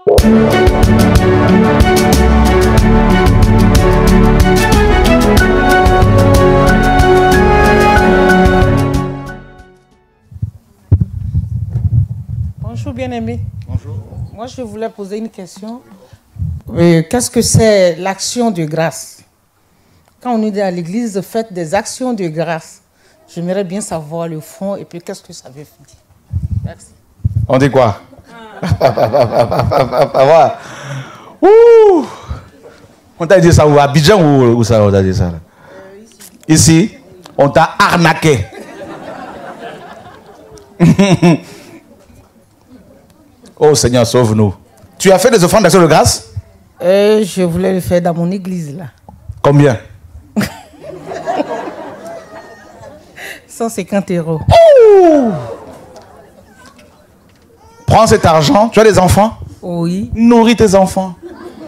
Bonjour bien-aimé. Bonjour. Moi je voulais poser une question. Qu'est-ce que c'est l'action de grâce? Quand on est à l'église, faites des actions de grâce. J'aimerais bien savoir le fond et puis qu'est-ce que ça veut dire. Merci. On dit quoi? Ouh. On t'a dit ça où? À Abidjan ou ça? On t'a dit ça là? Ici, on t'a arnaqué. Oh Seigneur, sauve-nous. Tu as fait des offrandes d'action de grâce? Je voulais le faire dans mon église là. Combien? 150 €. Ouh. Prends cet argent. Tu as des enfants? Oui. Nourris tes enfants.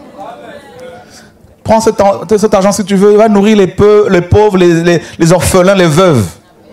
Prends cet argent si tu veux. Va nourrir les pauvres, les orphelins, les veuves.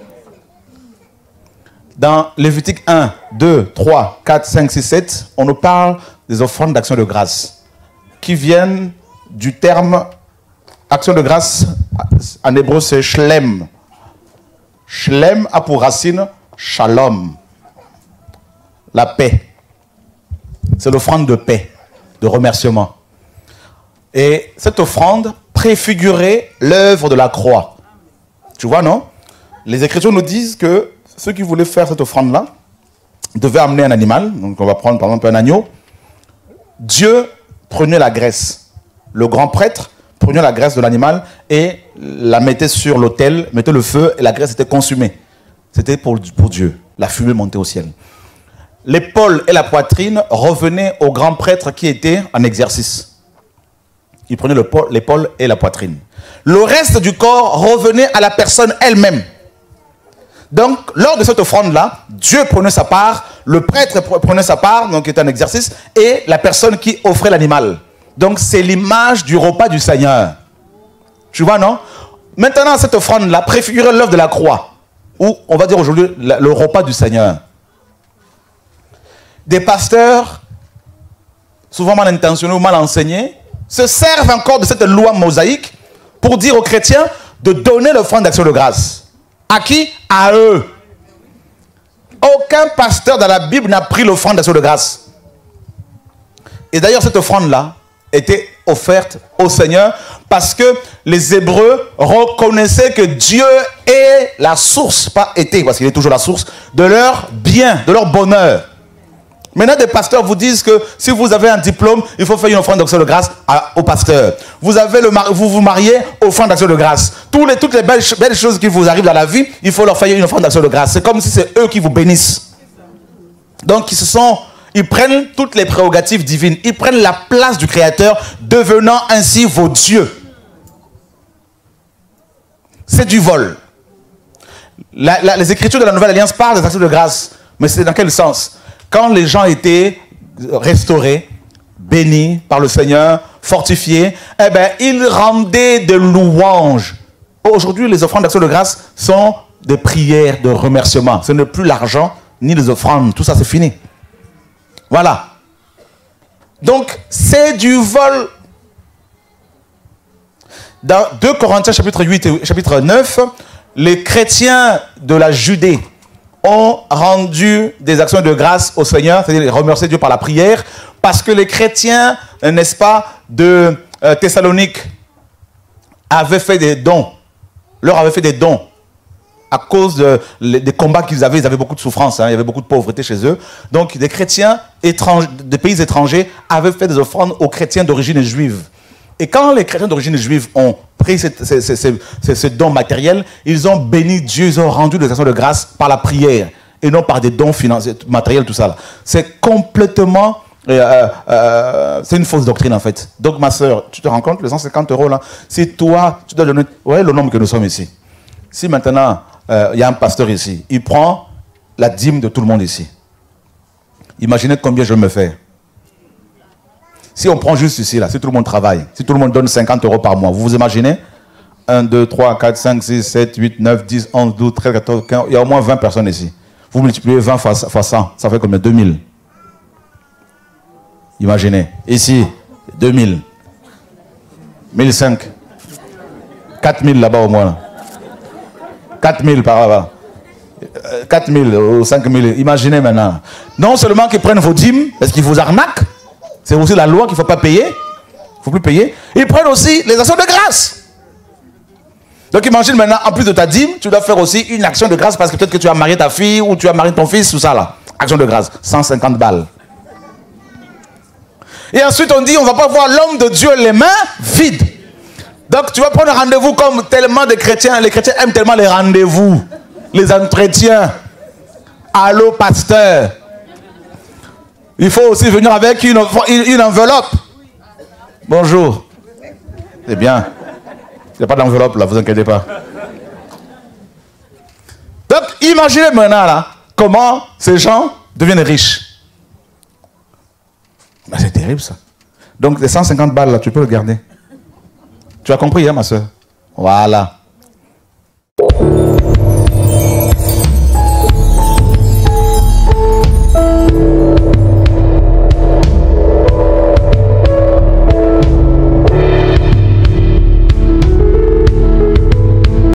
Dans Lévitique 1, 2, 3, 4, 5, 6, 7, on nous parle des offrandes d'action de grâce qui viennent du terme action de grâce. En hébreu, c'est shlem. Shlem a pour racine shalom, la paix. C'est l'offrande de paix, de remerciement. Et cette offrande préfigurait l'œuvre de la croix. Tu vois, non? Les Écritures nous disent que ceux qui voulaient faire cette offrande-là devaient amener un animal. Donc on va prendre par exemple un agneau. Dieu prenait la graisse. Le grand prêtre prenait la graisse de l'animal et la mettait sur l'autel, mettait le feu et la graisse était consumée. C'était pour Dieu. La fumée montait au ciel. L'épaule et la poitrine revenaient au grand prêtre qui était en exercice. Il prenait l'épaule et la poitrine. Le reste du corps revenait à la personne elle-même. Donc, lors de cette offrande-là, Dieu prenait sa part, le prêtre prenait sa part, donc il était en exercice, et la personne qui offrait l'animal. Donc, c'est l'image du repas du Seigneur. Tu vois, non? Maintenant, cette offrande-là préfigurait l'œuvre de la croix, ou on va dire aujourd'hui le repas du Seigneur. Des pasteurs, souvent mal intentionnés ou mal enseignés, se servent encore de cette loi mosaïque pour dire aux chrétiens de donner l'offrande d'action de grâce. À qui? À eux. Aucun pasteur dans la Bible n'a pris l'offrande d'action de grâce. Et d'ailleurs, cette offrande-là était offerte au Seigneur parce que les Hébreux reconnaissaient que Dieu est la source, pas était, parce qu'il est toujours la source, de leur bien, de leur bonheur. Maintenant, des pasteurs vous disent que si vous avez un diplôme, il faut faire une offrande d'action de grâce au pasteur. Vous vous mariez, offrande d'action de grâce. Toutes les belles choses qui vous arrivent dans la vie, il faut leur faire une offrande d'action de grâce. C'est comme si c'est eux qui vous bénissent. Donc, ils prennent toutes les prérogatives divines. Ils prennent la place du Créateur, devenant ainsi vos dieux. C'est du vol. Les Écritures de la Nouvelle Alliance parlent des actions de grâce. Mais c'est dans quel sens? Quand les gens étaient restaurés, bénis par le Seigneur, fortifiés, eh bien, ils rendaient des louanges. Aujourd'hui, les offrandes d'action de grâce sont des prières de remerciement. Ce n'est plus l'argent, ni les offrandes. Tout ça, c'est fini. Voilà. Donc, c'est du vol. Dans 2 Corinthiens, chapitre 8 et chapitre 9, les chrétiens de la Judée ont rendu des actions de grâce au Seigneur, c'est-à-dire remercier Dieu par la prière, parce que les chrétiens, n'est-ce pas, de Thessalonique avaient fait des dons, leur avaient fait des dons, à cause des combats qu'ils avaient. Ils avaient beaucoup de souffrance, hein, il y avait beaucoup de pauvreté chez eux. Donc des chrétiens étrangers, des pays étrangers avaient fait des offrandes aux chrétiens d'origine juive. Et quand les chrétiens d'origine juive ont pris ces dons matériels, ils ont béni Dieu, ils ont rendu des actions de grâce par la prière et non par des dons financiers, matériels, tout ça. C'est complètement... c'est une fausse doctrine en fait. Donc ma soeur, tu te rends compte, les 150 € là, si toi, tu dois donner... Vous voyez le nombre que nous sommes ici. Si maintenant, il y a un pasteur ici, il prend la dîme de tout le monde ici. Imaginez combien je me fais. Si on prend juste ici, là, si tout le monde travaille, si tout le monde donne 50 € par mois, vous vous imaginez 1, 2, 3, 4, 5, 6, 7, 8, 9, 10, 11, 12, 13, 14, 15, il y a au moins 20 personnes ici. Vous multipliez 20 fois 100, ça fait combien? 2000. Imaginez. Ici, 2000. 1005. 4000 là-bas au moins. 4000 par là-bas. 4000 ou 5000. Imaginez maintenant. Non seulement qu'ils prennent vos dîmes, parce qu'ils vous arnaquent. C'est aussi la loi qu'il ne faut pas payer. Il ne faut plus payer. Ils prennent aussi les actions de grâce. Donc imagine maintenant, en plus de ta dîme, tu dois faire aussi une action de grâce parce que peut-être que tu as marié ta fille ou tu as marié ton fils, tout ça là. Action de grâce, 150 balles. Et ensuite on dit, on ne va pas voir l'homme de Dieu les mains vides. Donc tu vas prendre un rendez-vous comme tellement de chrétiens. Les chrétiens aiment tellement les rendez-vous, les entretiens. Allô pasteur. Il faut aussi venir avec une enveloppe. Bonjour. C'est bien. Il n'y a pas d'enveloppe là, vous inquiétez pas. Donc, imaginez maintenant là, comment ces gens deviennent riches. Ben, c'est terrible ça. Donc, les 150 balles là, tu peux le garder. Tu as compris, hein, ma soeur? Voilà.